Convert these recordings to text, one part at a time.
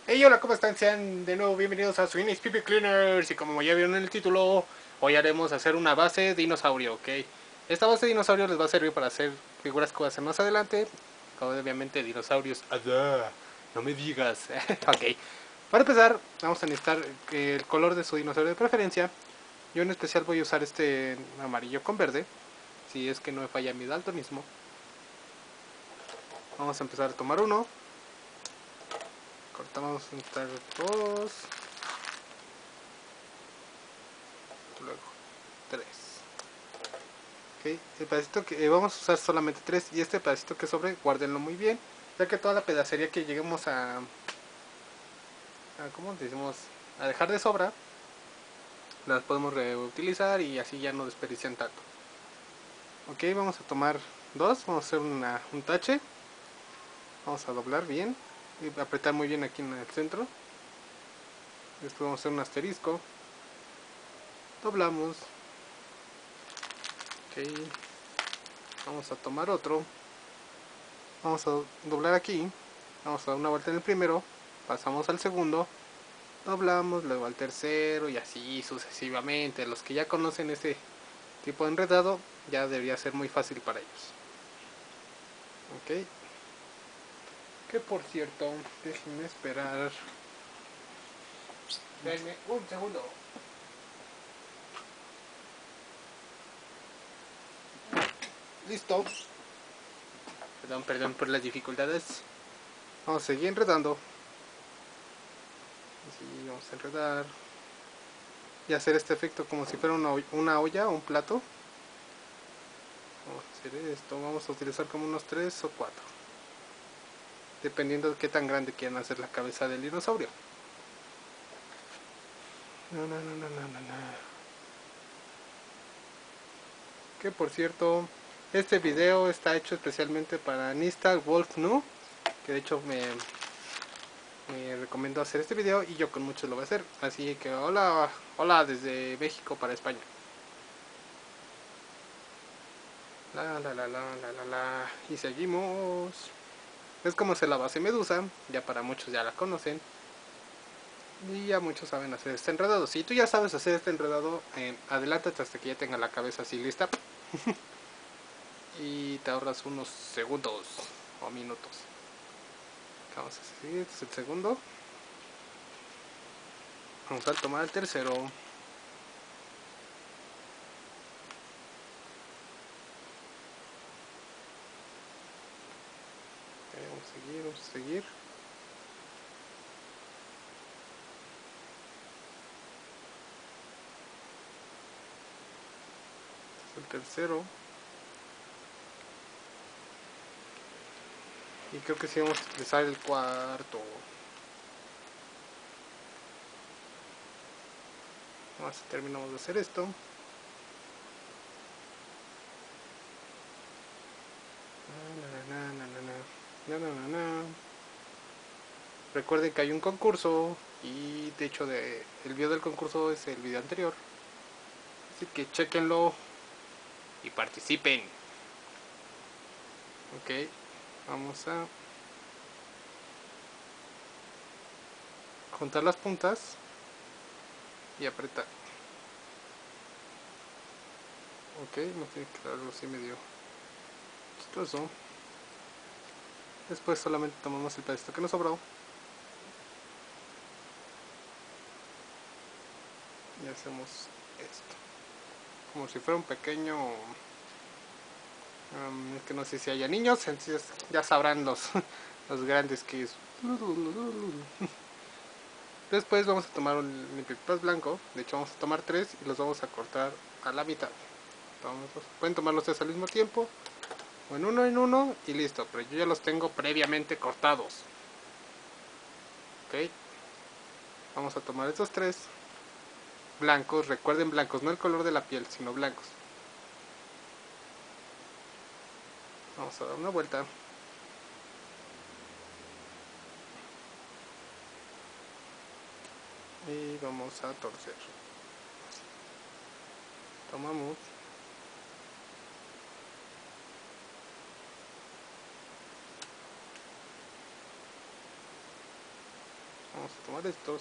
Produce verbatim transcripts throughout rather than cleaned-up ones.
Hey, hola, ¿cómo están? Sean de nuevo bienvenidos a Sweeney's P P Cleaners. Y como ya vieron en el título, hoy haremos hacer una base dinosaurio, ¿ok? Esta base dinosaurio les va a servir para hacer figuras que voy a hacer más adelante. Como obviamente dinosaurios. ¡Adá! No me digas. Ok. Para empezar, vamos a necesitar el color de su dinosaurio de preferencia. Yo en especial voy a usar este amarillo con verde. Si es que no me falla mi daltonismo. Vamos a empezar a tomar uno. Cortamos un dos. Luego tres. Okay. El pedacito que eh, vamos a usar solamente tres, y este pedacito que sobre guárdenlo muy bien, ya que toda la pedacería que lleguemos a, a ¿cómo decimos? A dejar de sobra, las podemos reutilizar y así ya no desperdician tanto. Ok, vamos a tomar dos, vamos a hacer una, un tache, vamos a doblar bien y apretar muy bien aquí en el centro. Después vamos a hacer un asterisco, doblamos. Ok, vamos a tomar otro, vamos a doblar aquí, vamos a dar una vuelta en el primero, pasamos al segundo, doblamos, luego al tercero y así sucesivamente. Los que ya conocen este tipo de enredado, ya debería ser muy fácil para ellos. Ok, que por cierto, déjenme esperar. Denme un segundo. Listo. Perdón, perdón por las dificultades. Vamos a seguir enredando. Así, vamos a enredar. Y hacer este efecto como si fuera una, una olla o un plato. Vamos a hacer esto. Vamos a utilizar como unos tres o cuatro. Dependiendo de qué tan grande quieran hacer la cabeza del dinosaurio. No, no, no, no, no, no. Que por cierto, este video está hecho especialmente para Nista Wolf Nu, que de hecho me, me recomendó hacer este video y yo con mucho lo voy a hacer. Así que hola, hola desde México para España. La la la la la la la. Y seguimos. Es como hacer la base medusa, ya para muchos ya la conocen. Y ya muchos saben hacer este enredado. Si tú ya sabes hacer este enredado, eh, adelántate hasta que ya tenga la cabeza así lista. Y te ahorras unos segundos o minutos. Vamos a seguir, este es el segundo. Vamos a tomar el tercero. Okay, vamos a seguir, vamos a seguir. Este es el tercero. Y creo que sí vamos a utilizar el cuarto. Vamos a terminamos de hacer esto. Na, na, na, na, na, na, na. Recuerden que hay un concurso y de hecho de, el video del concurso es el video anterior. Así que chequenlo y participen. Ok, vamos a juntar las puntas y apretar. Ok, no tiene que dar algo así medio chistoso. Después solamente tomamos el pedacito que nos sobró y hacemos esto. Como si fuera un pequeño... Um, es que no sé si haya niños, entonces ya sabrán los, los grandes que es. Después vamos a tomar un limpiapipas blanco. De hecho vamos a tomar tres y los vamos a cortar a la mitad. Entonces, pueden tomar los tres al mismo tiempo, o en uno en uno y listo. Pero yo ya los tengo previamente cortados. Ok, vamos a tomar estos tres blancos. Recuerden blancos, no el color de la piel, sino blancos. Vamos a dar una vuelta. Y vamos a torcer. Así. Tomamos. Vamos a tomar estos.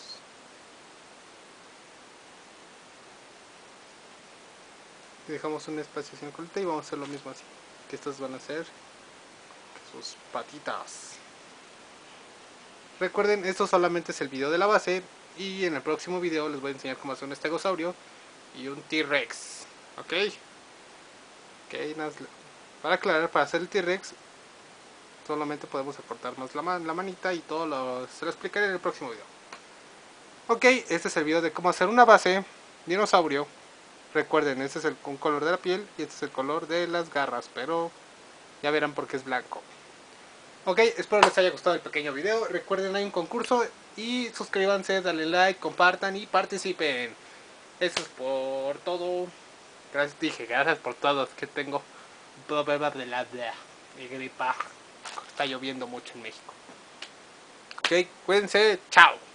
Y dejamos un espacio sin colita y vamos a hacer lo mismo así. Que estos van a ser sus patitas. Recuerden, esto solamente es el video de la base. Y en el próximo video les voy a enseñar cómo hacer un estegosaurio y un T-Rex. ¿Ok? Ok, nada, para aclarar, para hacer el T-Rex solamente podemos acortarnos la, man, la manita y todo lo, se lo explicaré en el próximo video. Ok, este es el video de cómo hacer una base dinosaurio. Recuerden, este es el un color de la piel y este es el color de las garras, pero ya verán por qué es blanco. Ok, espero les haya gustado el pequeño video. Recuerden, hay un concurso y suscríbanse, dale like, compartan y participen. Eso es por todo. Gracias, dije, gracias por todo. Es que tengo bla bla bla bla bla y gripa. Está lloviendo mucho en México. Ok, cuídense, chao.